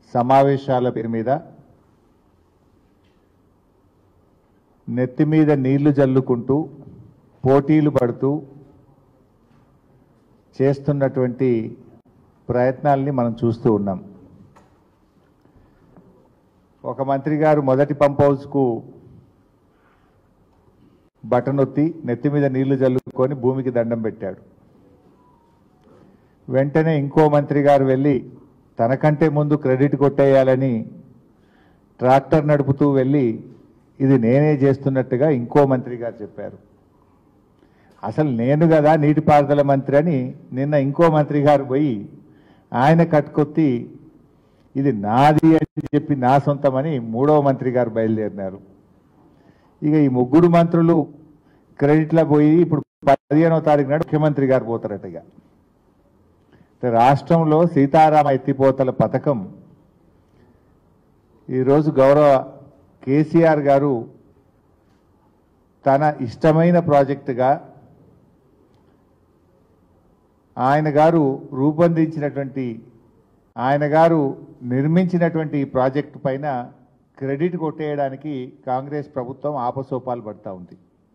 సమావేశాల పేరు మీద నెత్తి మీద నీళ్లు జల్లుకుంటూ పోటీలు పడుతూ చేస్తున్నటువంటి ప్రయత్నాల్ని మనం చూస్తూ ఉన్నాం. ఒక మంత్రి గారు మొదటి పంప్ హౌస్కు బటన్ ఒత్తి నెత్తి మీద నీళ్లు జల్లుకొని భూమికి దండం పెట్టాడు. వెంటనే ఇంకో మంత్రి గారు వెళ్ళి తనకంటే ముందు క్రెడిట్ కొట్టేయాలని ట్రాక్టర్ నడుపుతూ వెళ్ళి ఇది నేనే చేస్తున్నట్టుగా ఇంకో మంత్రి గారు చెప్పారు. అసలు నేను కదా నీటిపారుదల మంత్రి అని నిన్న ఇంకో మంత్రి గారు పోయి ఆయన కట్టుకొత్తి ఇది నాది అని చెప్పి నా సొంతమని మూడవ మంత్రి గారు బయలుదేరినారు. ఇక ఈ ముగ్గురు మంత్రులు క్రెడిట్లో పోయి ఇప్పుడు 15వ తారీఖు నాడు ముఖ్యమంత్రి గారు పోతారట. ఇక రాష్ట్రంలో సీతారామ ఎత్తిపోతల పథకం ఈరోజు గౌరవ కేసీఆర్ గారు తన ఇష్టమైన ప్రాజెక్టుగా ఆయన గారు రూపొందించినటువంటి ఆయన గారు నిర్మించినటువంటి ఈ ప్రాజెక్టు పైన క్రెడిట్ కొట్టేయడానికి కాంగ్రెస్ ప్రభుత్వం ఆపసోపాలు పడతా ఉంది.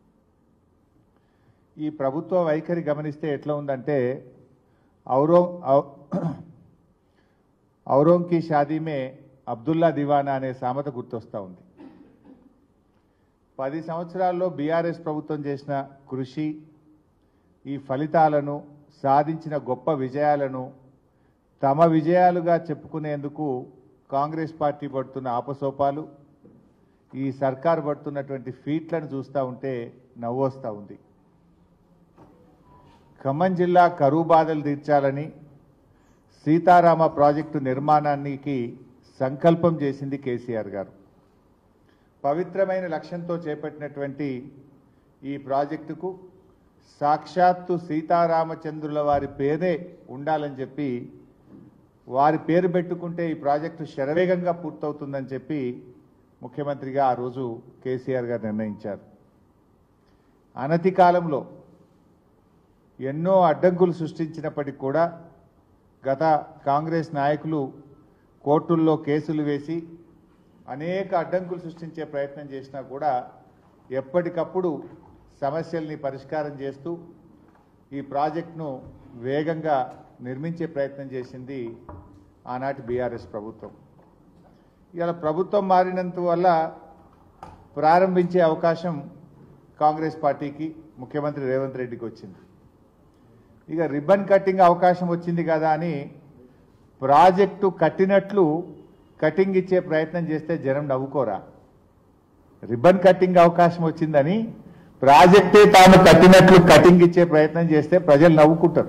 ఈ ప్రభుత్వ వైఖరి గమనిస్తే ఎట్లా ఉందంటే ఔరోం కి షాదీ మే అబ్దుల్లా దివానా అనే సామెత గుర్తొస్తూ ఉంది. 10 సంవత్సరాల్లో బీఆర్ఎస్ ప్రభుత్వం చేసిన కృషి, ఈ ఫలితాలను సాధించిన గొప్ప విజయాలను తమ విజయాలుగా చెప్పుకునేందుకు కాంగ్రెస్ పార్టీ పడుతున్న ఆపసోపాలు, ఈ సర్కారు పడుతున్నటువంటి ఫీట్లను చూస్తూ ఉంటే నవ్వొస్తూ ఉంది. ఖమ్మం జిల్లా కరువు బాధలు తీర్చాలని సీతారామ ప్రాజెక్టు నిర్మాణానికి సంకల్పం చేసింది కేసీఆర్ గారు. పవిత్రమైన లక్ష్యంతో చేపట్టినటువంటి ఈ ప్రాజెక్టుకు సాక్షాత్తు సీతారామచంద్రుల వారి పేరే ఉండాలని చెప్పి వారి పేరు పెట్టుకుంటే ఈ ప్రాజెక్టు శరవేగంగా పూర్తవుతుందని చెప్పి ముఖ్యమంత్రిగా ఆ రోజు కేసీఆర్ గారు నిర్ణయించారు. అనతి కాలంలో ఎన్నో అడ్డంకులు సృష్టించినప్పటికీ కూడా గత కాంగ్రెస్ నాయకులు కోర్టుల్లో కేసులు వేసి అనేక అడ్డంకులు సృష్టించే ప్రయత్నం చేసినా కూడా ఎప్పటికప్పుడు సమస్యల్ని పరిష్కారం చేస్తూ ఈ ప్రాజెక్టును వేగంగా నిర్మించే ప్రయత్నం చేసింది ఆనాటి బీఆర్ఎస్ ప్రభుత్వం. ఇలా ప్రభుత్వం మారినంత వల్ల ప్రారంభించే అవకాశం కాంగ్రెస్ పార్టీకి ముఖ్యమంత్రి రేవంత్ రెడ్డికి వచ్చింది. ఇక రిబ్బన్ కట్టింగ్ అవకాశం వచ్చింది కదా అని ప్రాజెక్టు కట్టినట్లు కటింగ్ ఇచ్చే ప్రయత్నం చేస్తే జనం నవ్వుకోరా? రిబ్బన్ కట్టింగ్ అవకాశం వచ్చిందని ప్రాజెక్టే తాను కట్టినట్లు కటింగ్ ఇచ్చే ప్రయత్నం చేస్తే ప్రజలు నవ్వుకుంటారు.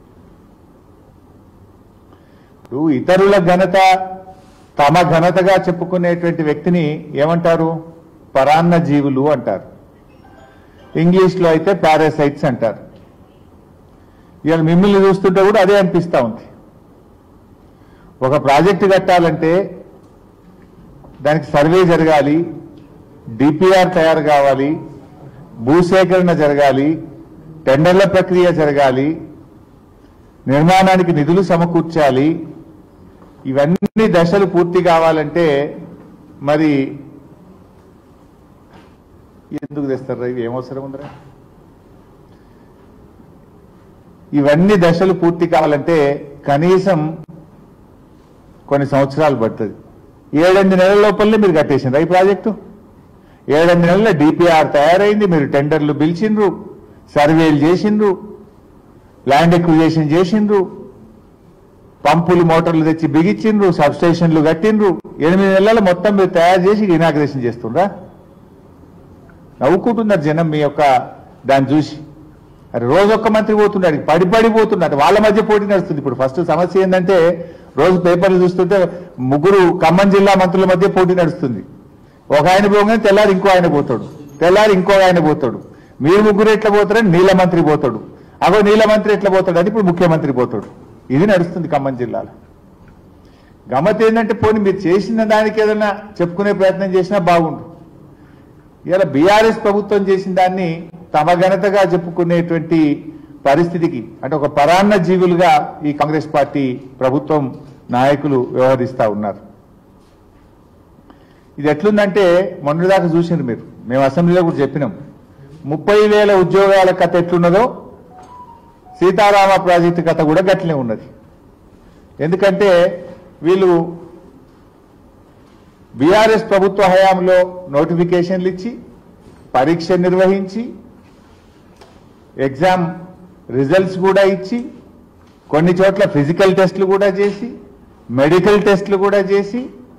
ఇతరుల ఘనత తమ ఘనతగా చెప్పుకునేటువంటి వ్యక్తిని ఏమంటారు? పరాన్న జీవులు అంటారు. ఇంగ్లీష్లో అయితే పారాసైట్స్ అంటారు. ఇవాళ మిమ్మల్ని చూస్తుంటే కూడా అదే అనిపిస్తూ ఉంది. ఒక ప్రాజెక్టు కట్టాలంటే దానికి సర్వే జరగాలి, డిపిఆర్ తయారు కావాలి, భూసేకరణ జరగాలి, టెండర్ల ప్రక్రియ జరగాలి, నిర్మాణానికి నిధులు సమకూర్చాలి. ఇవన్నీ దశలు పూర్తి కావాలంటే మరి ఎందుకు తెస్తారా? ఇవి ఏమవసరం ఉందిరా? ఇవన్నీ దశలు పూర్తి కావాలంటే కనీసం కొన్ని సంవత్సరాలు పడుతుంది. 7-8 నెలల లోపలనే మీరు కట్టేసిండ్రు ఈ ప్రాజెక్టు. 7-8 నెలల డిపిఆర్ తయారైంది, మీరు టెండర్లు పిలిచిండ్రు, సర్వేలు చేసిండ్రు, ల్యాండ్ ఎక్విజిషన్ చేసిండ్రు, పంపులు మోటార్లు తెచ్చి బిగించిండ్రు, సబ్స్టేషన్లు కట్టిండ్రు. 8 నెలల మొత్తం మీరు తయారు చేసి ఇనాగ్రేషన్ చేస్తుండ్రా? నవ్వుకుంటున్నారు జనం మీ యొక్క దాన్ని చూసి. అరే రోజొక్క మంత్రి పోతున్నాడు, పడిపోతున్నారు, వాళ్ళ మధ్య పోటీ నడుస్తుంది. ఇప్పుడు ఫస్ట్ సమస్య ఏంటంటే రోజు పేపర్లు చూస్తుంటే 3 ఖమ్మం జిల్లా మంత్రుల మధ్య పోటీ నడుస్తుంది. ఒక ఆయన పోగానే తెల్లారి ఇంకో ఆయన పోతాడు, తెల్లారి ఇంకో ఆయన పోతాడు. మీరు ముగ్గురు ఎట్లా పోతారని నీల మంత్రి పోతాడు, అగో నీల మంత్రి ఎట్లా పోతాడు అని ఇప్పుడు ముఖ్యమంత్రి పోతాడు. ఇది నడుస్తుంది ఖమ్మం జిల్లాలో. గమ్మత్ ఏంటంటే పోనీ మీరు చేసిన దానికి ఏదైనా చెప్పుకునే ప్రయత్నం చేసినా బాగుండు. ఇలా బీఆర్ఎస్ ప్రభుత్వం చేసిన దాన్ని తమ ఘనతగా చెప్పుకునేటువంటి పరిస్థితికి అంటే ఒక పరాన్న జీవులుగా ఈ కాంగ్రెస్ పార్టీ ప్రభుత్వం నాయకులు వ్యవహరిస్తూ ఉన్నారు. ఇది ఎట్లుందంటే మొన్నటిదాకా చూసిండ్రు మీరు, మేము అసెంబ్లీలో కూడా చెప్పినాం. 30,000 ఉద్యోగాల కథ ఎట్లున్నదో సీతారామ ప్రాజెక్టు కథ కూడా గట్లనే ఉన్నది. ఎందుకంటే వీళ్ళు బీఆర్ఎస్ ప్రభుత్వ హయాంలో నోటిఫికేషన్లు ఇచ్చి, పరీక్ష నిర్వహించి, ఎగ్జామ్ రిజల్ట్స్ కూడా ఇచ్చి, కొన్ని చోట్ల ఫిజికల్ టెస్టులు కూడా చేసి, మెడికల్ టెస్టులు కూడా చేసి,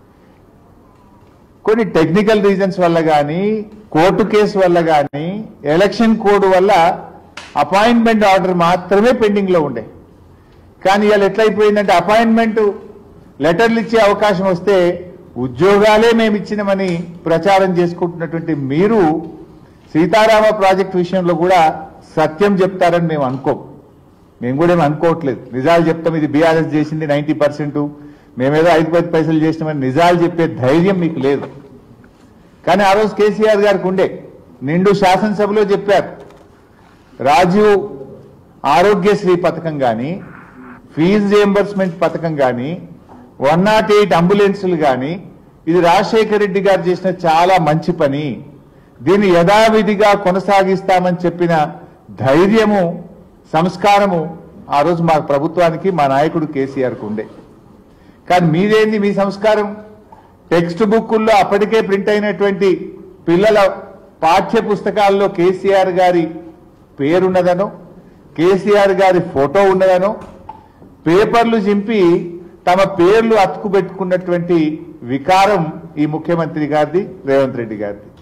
కొన్ని టెక్నికల్ రీజన్స్ వల్ల కానీ, కోర్టు కేసు వల్ల కానీ, ఎలక్షన్ కోడ్ వల్ల అపాయింట్మెంట్ ఆర్డర్ మాత్రమే పెండింగ్లో ఉండే. కానీ ఇవాళ ఎట్లయిపోయిందంటే అపాయింట్మెంట్ లెటర్లు ఇచ్చే అవకాశం వస్తే ఉద్యోగాలే మేము ఇచ్చినామని ప్రచారం చేసుకుంటున్నటువంటి మీరు సీతారామ ప్రాజెక్టు విషయంలో కూడా సత్యం చెప్తారని మేము అనుకోం. మేము కూడా ఏమి అనుకోవట్లేదు. నిజాలు చెప్తాం, ఇది బీఆర్ఎస్ చేసింది 90%, మేమేదో 5-10 పైసలు చేసినామని నిజాలు చెప్పే ధైర్యం మీకు లేదు. కానీ ఆ రోజు కేసీఆర్ గారికి ఉండే, నిండు శాసనసభలో చెప్పారు. రాజీవ్ ఆరోగ్యశ్రీ పథకం కానీ, ఫీజు రియంబర్స్మెంట్ పథకం కానీ, 108 అంబులెన్సులు కానీ, ఇది రాజశేఖర రెడ్డి గారు చేసిన చాలా మంచి పని, దీన్ని యథావిధిగా కొనసాగిస్తామని చెప్పిన ధైర్యము, సంస్కారము ఆ రోజు మా ప్రభుత్వానికి, మా నాయకుడు కేసీఆర్కు ఉండే. కానీ మీదేంది మీ సంస్కారం? టెక్స్ట్ బుక్కుల్లో అప్పటికే ప్రింట్ అయినటువంటి పిల్లల పాఠ్య పుస్తకాల్లో కేసీఆర్ గారి పేరున్నదనో, కేసీఆర్ గారి ఫోటో ఉన్నదనో పేపర్లు చింపి తమ పేర్లు అతుకు పెట్టుకున్నటువంటి వికారం ఈ ముఖ్యమంత్రి గారిది, రేవంత్ రెడ్డి గారిది.